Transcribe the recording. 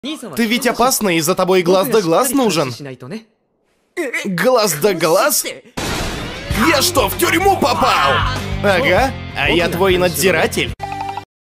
Ты ведь опасный, и за тобой глаз да глаз нужен. Глаз да глаз? Я что, в тюрьму попал? Ага, а я твой надзиратель.